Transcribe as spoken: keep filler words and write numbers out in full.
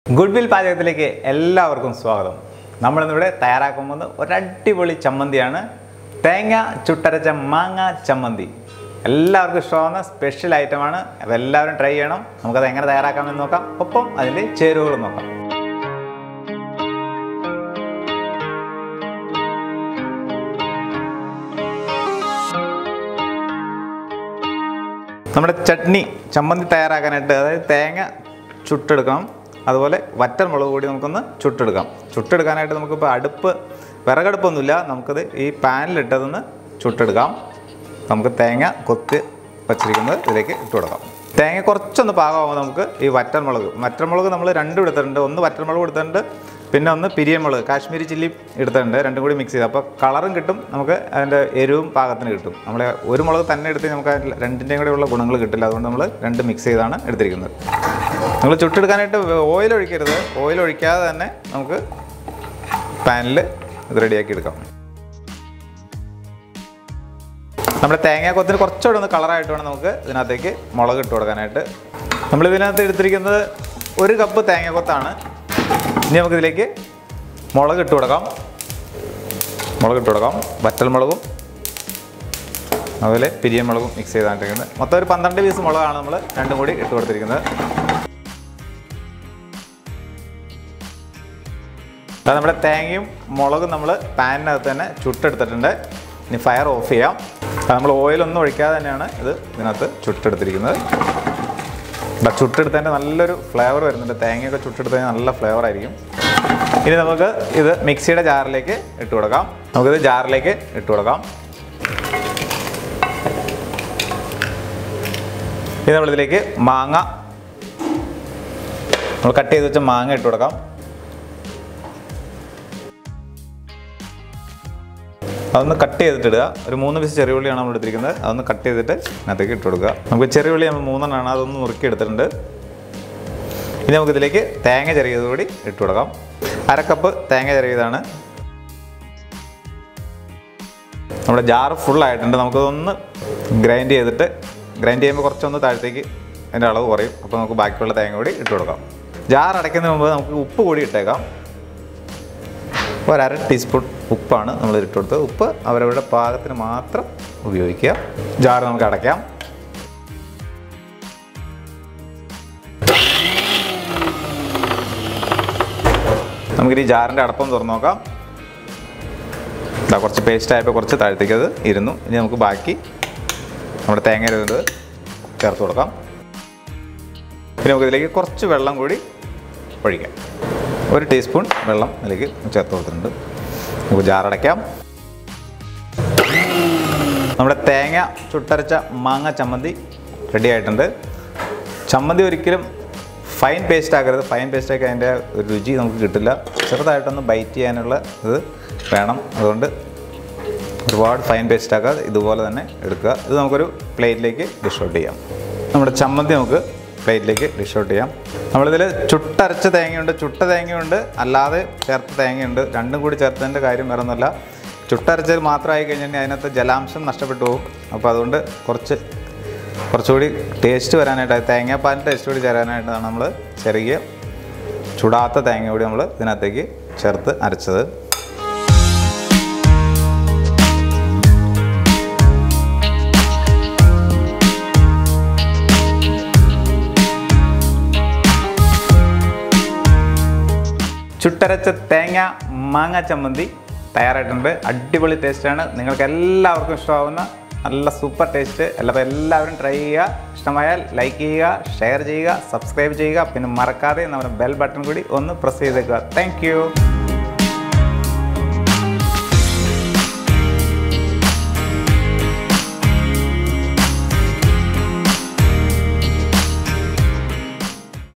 Goodwill പാചകത്തിലേക്ക് എല്ലാവർക്കും സ്വാഗതം. നമ്മളിന്നിവിടെ തയ്യാറാക്കാൻ പോകുന്ന ഒരു അടിപൊളി ചമ്മന്തിയാണ്. തേങ്ങ ചുട്ടരച്ച മാങ്ങ ചമ്മന്തി. എല്ലാവർക്കും ഇഷ്ടമാവുന്ന സ്പെഷ്യൽ ഐറ്റമാണ്. അപ്പോൾ എല്ലാവരും ട്രൈ ചെയ്യണം. നമുക്കത് എങ്ങനെ തയ്യാറാക്കാമെന്ന് നോക്കാം. ഒപ്പം അതിൻ്റെ ചേരുവകൾ നോക്കാം. നമ്മുടെ ചട്നി ചമ്മന്തി തയ്യാറാക്കാനായിട്ട് അതായത് തേങ്ങ ചുട്ടെടുക്കണം. അതുപോലെ വറ്റൽ മുളക് കൂടി നമുക്കൊന്ന് ചുട്ടെടുക്കാം. ചുട്ടെടുക്കാനായിട്ട് നമുക്കിപ്പോൾ അടുപ്പ് വിറകടുപ്പൊന്നുമില്ല. നമുക്കത് ഈ പാനിലിട്ടതൊന്ന് ചുട്ടെടുക്കാം. നമുക്ക് തേങ്ങ കൊത്തി വച്ചിരിക്കുന്നത് ഇതിലേക്ക് ഇട്ട് കൊടുക്കാം. തേങ്ങ കുറച്ചൊന്ന് പാകമാകുമ്പോൾ നമുക്ക് ഈ വറ്റൽ മുളക് വറ്റൽ മുളക് നമ്മൾ രണ്ടും എടുത്തിട്ടുണ്ട്. ഒന്ന് വറ്റൽ മുളക് എടുത്തിട്ടുണ്ട്, പിന്നെ ഒന്ന് പിരിയമുളക് കാശ്മീരി ചില്ലി എടുത്തിട്ടുണ്ട്. രണ്ടും കൂടി മിക്സ് ചെയ്ത് അപ്പോൾ കളറും കിട്ടും, നമുക്ക് അതിൻ്റെ എരിവും പാകത്തിന് കിട്ടും. നമ്മൾ ഒരു മുളക് തന്നെ എടുത്ത് നമുക്ക് രണ്ടിൻ്റെയും കൂടെ ഉള്ള ഗുണങ്ങൾ കിട്ടില്ല. അതുകൊണ്ട് നമ്മൾ രണ്ട് മിക്സ് ചെയ്താണ് എടുത്തിരിക്കുന്നത്. നമ്മൾ ചുട്ടെടുക്കാനായിട്ട് ഓയിൽ ഒഴിക്കരുത്. ഓയിൽ ഒഴിക്കാതെ തന്നെ നമുക്ക് പാനിൽ ഇത് റെഡിയാക്കി എടുക്കാം. നമ്മുടെ തേങ്ങാക്കൊത്തിന് കുറച്ചുകൂടെ ഒന്ന് കളറായിട്ട് വേണം നമുക്ക് ഇതിനകത്തേക്ക് മുളക് ഇട്ട് കൊടുക്കാനായിട്ട്. നമ്മളിതിനകത്ത് എടുത്തിരിക്കുന്നത് ഒരു കപ്പ് തേങ്ങാക്കൊത്താണ്. ഇനി നമുക്കിതിലേക്ക് മുളക് ഇട്ട് കൊടുക്കാം. മുളക് ഇട്ട് കൊടുക്കാം വറ്റൽ മുളകും അതുപോലെ പിരിയൻ മുളകും മിക്സ് ചെയ്താണ്ടിരിക്കുന്നത്. മൊത്തം ഒരു പന്ത്രണ്ട് പീസ് മുളകാണ് നമ്മൾ രണ്ടും കൂടി ഇട്ട് കൊടുത്തിരിക്കുന്നത്. അത് നമ്മുടെ തേങ്ങയും മുളകും നമ്മൾ പാനിനകത്ത് തന്നെ ചുട്ടെടുത്തിട്ടുണ്ട്. ഇനി ഫയർ ഓഫ് ചെയ്യാം. അത് നമ്മൾ ഓയിലൊന്നും ഒഴിക്കാതെ തന്നെയാണ് ഇത് ഇതിനകത്ത് ചുട്ടെടുത്തിരിക്കുന്നത്. അപ്പം ചുട്ടെടുത്തതിൻ്റെ നല്ലൊരു ഫ്ലേവർ വരുന്നുണ്ട്. തേങ്ങയൊക്കെ ചുട്ടെടുത്തതിന് നല്ല ഫ്ലേവർ ആയിരിക്കും. ഇനി നമുക്ക് ഇത് മിക്സിയുടെ ജാറിലേക്ക് ഇട്ട് കൊടുക്കാം. നമുക്കിത് ജാറിലേക്ക് ഇട്ട് കൊടുക്കാം. ഇനി നമ്മളിതിലേക്ക് മാങ്ങ നമ്മൾ കട്ട് ചെയ്ത് വെച്ച മാങ്ങ ഇട്ട് കൊടുക്കാം. അതൊന്ന് കട്ട് ചെയ്തിട്ടിടുക. ഒരു മൂന്ന് പീസ് ചെറിയ ഉള്ളിയാണ് നമ്മൾ എടുത്തിരിക്കുന്നത്. അതൊന്ന് കട്ട് ചെയ്തിട്ട് അതിനകത്തേക്ക് ഇട്ട് കൊടുക്കുക. നമുക്ക് ചെറിയ ഉള്ളി നമ്മൾ മൂന്നെണ്ണമാണ്, അതൊന്ന് നുറുക്കി എടുത്തിട്ടുണ്ട്. ഇനി നമുക്കിതിലേക്ക് തേങ്ങ ചെറിയത് കൂടി ഇട്ട് കൊടുക്കാം. അരക്കപ്പ് തേങ്ങ ചെറിയതാണ്. നമ്മുടെ ജാറ് ഫുള്ളായിട്ടുണ്ട്. നമുക്കതൊന്ന് ഗ്രൈൻഡ് ചെയ്തിട്ട് ഗ്രൈൻഡ് ചെയ്യുമ്പോൾ കുറച്ചൊന്ന് താഴത്തേക്ക് അതിൻ്റെ അളവ് കുറയും. അപ്പോൾ നമുക്ക് ബാക്കിയുള്ള തേങ്ങ കൂടി ഇട്ട് കൊടുക്കാം. ജാർ അടയ്ക്കുന്നതിന് മുമ്പ് നമുക്ക് ഉപ്പ് കൂടി ഇട്ടേക്കാം. ഒരര ടീസ്പൂൺ ഉപ്പാണ് നമ്മൾ ഇട്ട് കൊടുത്തത്. ഉപ്പ് അവരവരുടെ പാകത്തിന് മാത്രം ഉപയോഗിക്കുക. ജാർ നമുക്ക് അടയ്ക്കാം. നമുക്കിനി ജാറിൻ്റെ അടപ്പം തുറന്ന് നോക്കാം. ഇതാ കുറച്ച് പേസ്റ്റ് ആയപ്പോൾ കുറച്ച് താഴത്തേക്ക് അത് ഇരുന്നു. ഇനി നമുക്ക് ബാക്കി നമ്മുടെ തേങ്ങ ഇരുന്നത് ചേർത്ത് കൊടുക്കാം. പിന്നെ നമുക്കിതിലേക്ക് കുറച്ച് വെള്ളം കൂടി ഒഴിക്കാം. ഒരു ടീസ്പൂൺ വെള്ളം അതിലേക്ക് ചേർത്ത് കൊടുത്തിട്ടുണ്ട്. നമുക്ക് ജാറടയ്ക്കാം. നമ്മുടെ തേങ്ങ ചുട്ടരച്ച മാങ്ങ ചമ്മന്തി റെഡി ആയിട്ടുണ്ട്. ചമ്മന്തി ഒരിക്കലും ഫൈൻ പേസ്റ്റ് ആക്കരുത്. ഫൈൻ പേസ്റ്റ് ആക്കി അതിൻ്റെ രുചി നമുക്ക് കിട്ടില്ല. ചെറുതായിട്ടൊന്ന് ബൈറ്റ് ചെയ്യാനുള്ള ഇത് വേണം. അതുകൊണ്ട് ഒരുപാട് ഫൈൻ പേസ്റ്റ് ആക്കാതെ ഇതുപോലെ തന്നെ എടുക്കുക. ഇത് നമുക്കൊരു പ്ലേറ്റിലേക്ക് ഡിഷ് ഔട്ട് ചെയ്യാം. നമ്മുടെ ചമ്മന്തി നമുക്ക് പ്ലേറ്റിലേക്ക് ഡിഷ് ഔട്ട് ചെയ്യാം. നമ്മളിതിൽ ചുട്ടരച്ച തേങ്ങയുണ്ട്, ചുട്ട തേങ്ങയുണ്ട്, അല്ലാതെ ചേർത്ത തേങ്ങയുണ്ട്. രണ്ടും കൂടി ചേർത്തതിൻ്റെ കാര്യം വേറെ ഒന്നുമല്ല. ചുട്ടരച്ചത് മാത്രമായി കഴിഞ്ഞാൽ അതിനകത്ത് ജലാംശം നഷ്ടപ്പെട്ടു പോകും. അപ്പോൾ അതുകൊണ്ട് കുറച്ച് കുറച്ചുകൂടി ടേസ്റ്റ് വരാനായിട്ട് തേങ്ങാപ്പാലിൻ്റെ ടേസ്റ്റ് കൂടി ചേരാനായിട്ടാണ് നമ്മൾ ചെറിയ ചുടാത്ത തേങ്ങ കൂടി നമ്മൾ ഇതിനകത്തേക്ക് ചേർത്ത് അരച്ചത്. ചുട്ടരച്ച തേങ്ങ മാങ്ങ ചമ്മന്തി തയ്യാറായിട്ടുണ്ട്. അടിപൊളി ടേസ്റ്റാണ്. നിങ്ങൾക്ക് എല്ലാവർക്കും ഇഷ്ടമാവുന്ന നല്ല സൂപ്പർ ടേസ്റ്റ്. അപ്പോൾ എല്ലാവരും ട്രൈ ചെയ്യുക. ഇഷ്ടമായാൽ ലൈക്ക് ചെയ്യുക, ഷെയർ ചെയ്യുക, സബ്സ്ക്രൈബ് ചെയ്യുക. പിന്നെ മറക്കാതെ നമ്മുടെ ബെൽ ബട്ടൺ കൂടി ഒന്ന് പ്രസ് ചെയ്തേക്കുക. താങ്ക്